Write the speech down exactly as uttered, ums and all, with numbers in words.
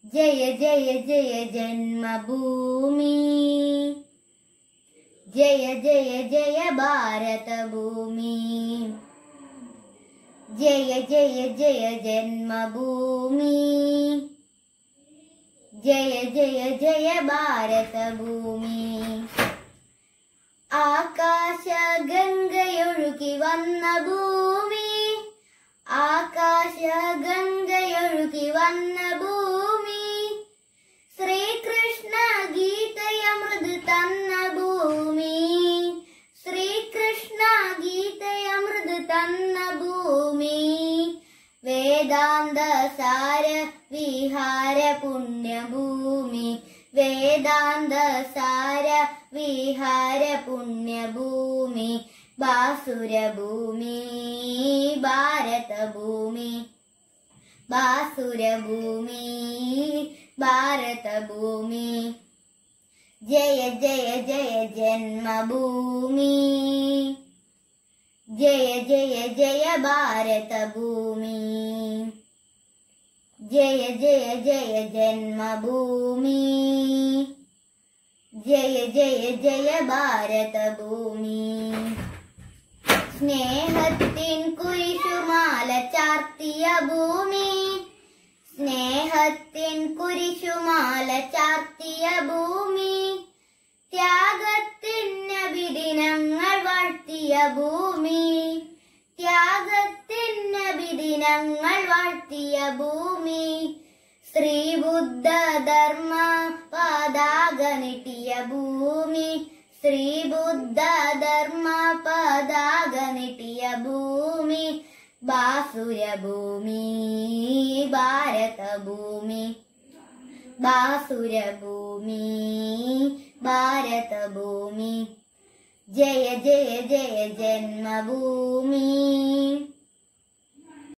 जय जय जय जन्मभूमि, जय जय जय भारत भूमि, जय जय जय जन्मभूमि, जय जय जय भारत भूमि. ആകാശ ഗംഗയൊഴുകി വന്ന ഭൂമി, ആകാശ ഗംഗയൊഴുകി വന്ന ഭൂമി, ശ്രീകൃഷ്ണ ഗീതയമൃത് തന്ന ഭൂമി, ശ്രീകൃഷ്ണ ഗീതയമൃത് തന്ന ഭൂമി, വേദാന്ത സാര വിഹാര പുണ്യഭൂമി, വേദാന്ത സാര വിഹാര പുണ്യഭൂമി, ബാസുരഭൂമി ഭാരതഭൂമി, ബാസുരഭൂമി ഭാരതഭൂമി. ജയ ജയ ജയ ജന്മഭൂമി, ജയ ജയ ജയ ഭാരതഭൂമി, जय जय जय जन्मभूमि, जय जय जय भारत भूमि. സ്നേഹത്തിൻ കുരിശുമാല ചാർത്തിയ ഭൂമി, സ്നേഹത്തിൻ കുരിശുമാല ചാർത്തിയ ഭൂമി, ത്യാഗത്തിൻ നബിദിനങ്ങൾ വാഴ്ത്തിയ ഭൂമി, ത്യാഗത്തിൻ നബിദിനങ്ങൾ വാഴ്ത്തിയ ഭൂമി, ശ്രീബുദ്ധ ധർമ്മ പതാക നീട്ടിയ ഭൂമി, ശ്രീബുദ്ധ ധർമ്മ പതാക നീട്ടിയ ഭൂമി, ബാസുരഭൂമി ഭാരതഭൂമി, ബാസുരഭൂമി ഭാരതഭൂമി. जय जय जय जन्मभूमि.